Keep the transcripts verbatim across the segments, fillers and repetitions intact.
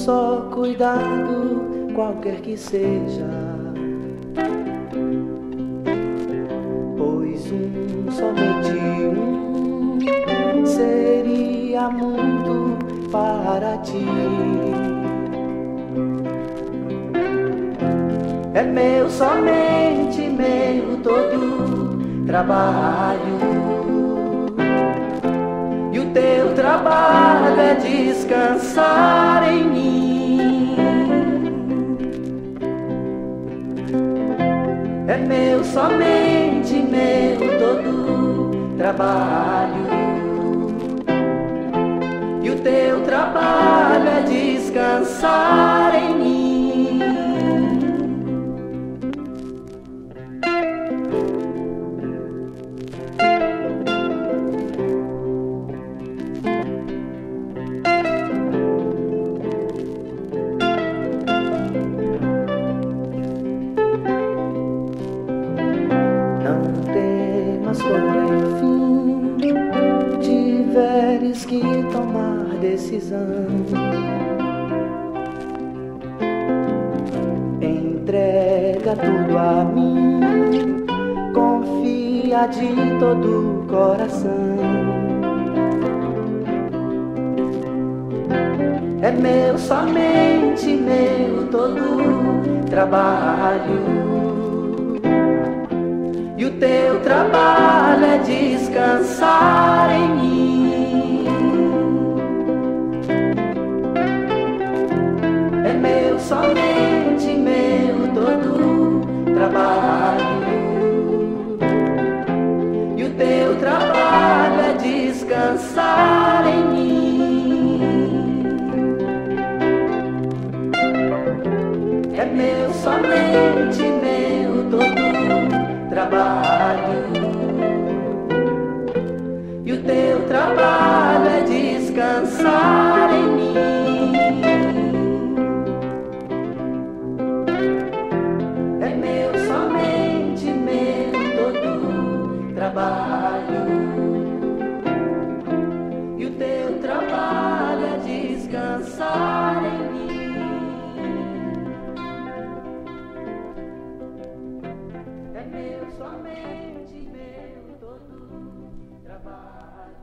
só cuidado, qualquer que seja, pois um, somente um, seria muito para ti. É meu, somente meu todo trabalho, e o teu trabalho é descansar em mim. É meu, somente meu todo trabalho, e o teu trabalho é descansar em mim. Que tomar decisão, entrega tudo a mim, confia de todo o coração. É meu, somente meu todo trabalho, e o teu trabalho é descansar em mim. É meu, somente meu todo trabalho, e o teu trabalho é descansar em mim. É meu, somente meu todo trabalho, e o teu trabalho é descansar em mim. É meu, somente meu todo trabalho, e o teu trabalho é descansar em mim. É meu, somente meu todo trabalho.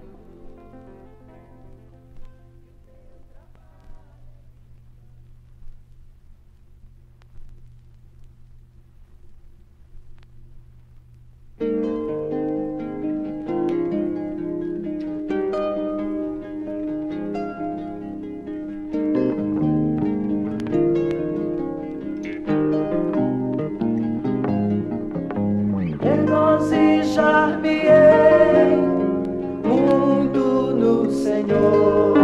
Regozijar-me-ei muito no Senhor,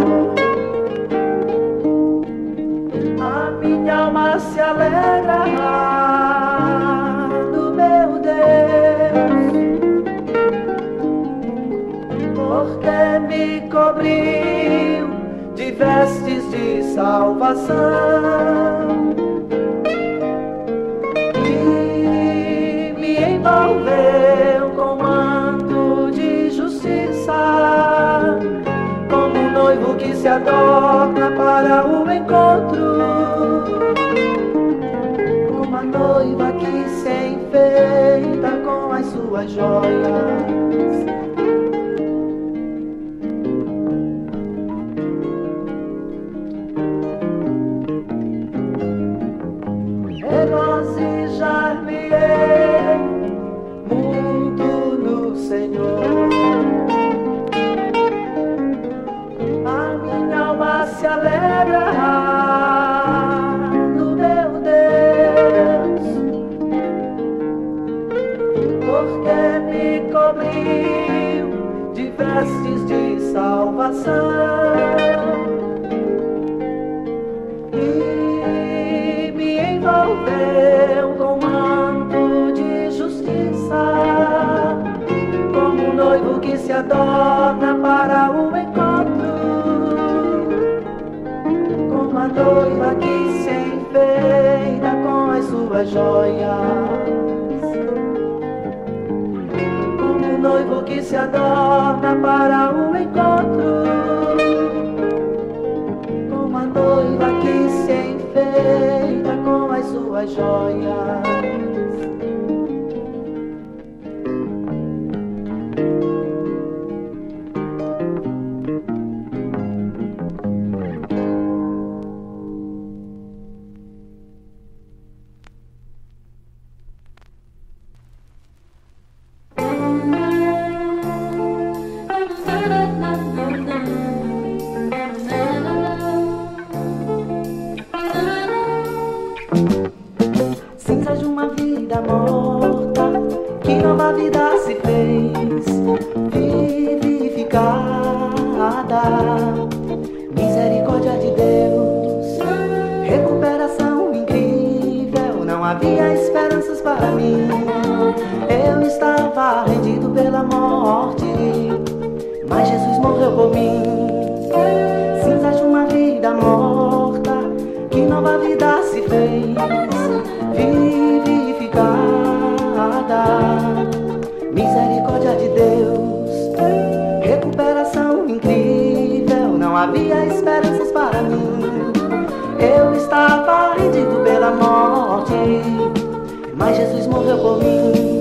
a minha alma se alegrará no meu Deus, porque me cobriu de vestes de salvação e me envolveu com manto de justiça, como um noivo que se adorna para o encontro, como a noiva que se enfeita com as suas joias. Regozijar-me-ei muito no Senhor, a minha alma se alegrará no meu Deus, porque me cobriu de vestes de salvação e me envolveu com manto de justiça, como um noivo que se adorna para o encontro, como a noiva que se enfeita com as suas joias, como um noivo que se adorna para o encontro, como a noiva que se joias. Cinza de uma vida morta, que nova vida se fez, vivificada. Misericórdia de Deus, recuperação incrível. Não havia esperanças para mim, eu estava rendido pela morte, mas Jesus morreu por mim. Cinza de uma vida morta, que nova vida se fez, vivificada. Misericórdia de Deus, recuperação incrível. Não havia esperanças para mim, eu estava rendido pela morte, mas Jesus morreu por mim.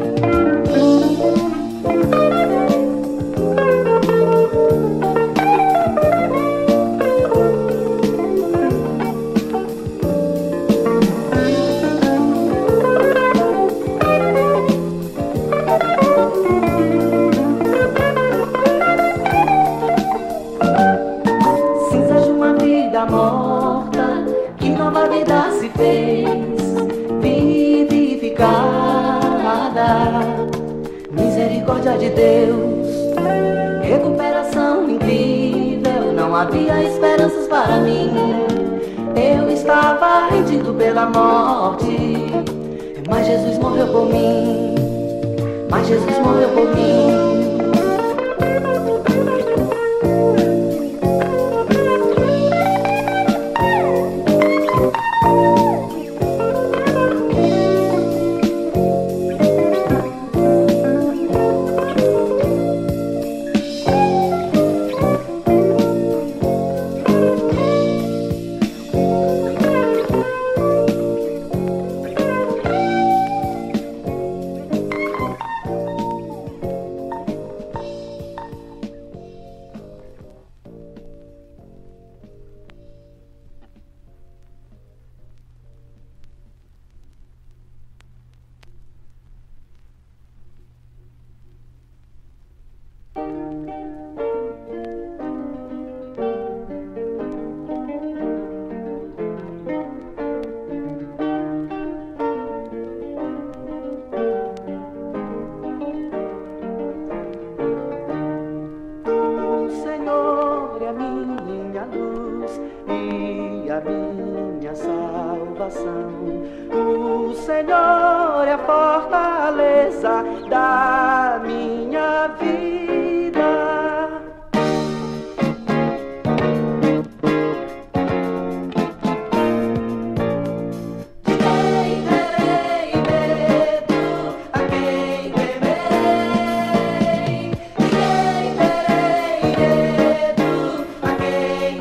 Morta, que nova vida se fez, vivificada. Misericórdia de Deus, recuperação incrível. Não havia esperanças para mim, eu estava rendido pela morte, mas Jesus morreu por mim, mas Jesus morreu por mim. Minha salvação, o Senhor é a fortaleza da minha vida. De quem terei medo, a quem temerei? De quem terei medo, a quem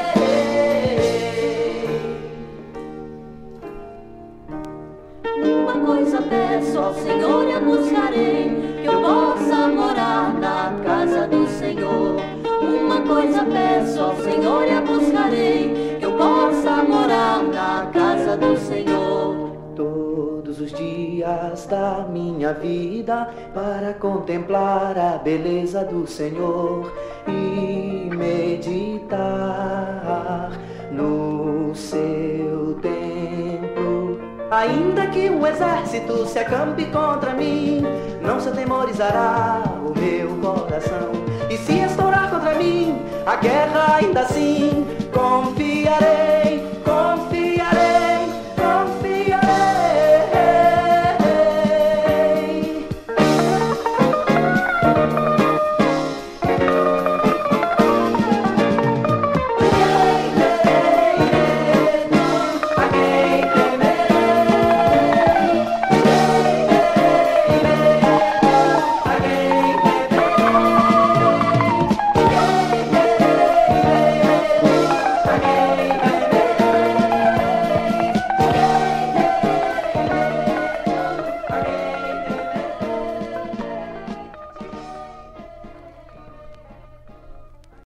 Uma coisa peço ao Senhor e a buscarei, que eu possa morar na casa do Senhor. Uma coisa peço ao Senhor e a buscarei, que eu possa morar na casa do Senhor. Todos os dias da minha vida, para contemplar a beleza do Senhor e meditar no seu templo. Ainda que um exército se acampe contra mim, não se atemorizará o meu coração. E se estourar contra mim a guerra, ainda assim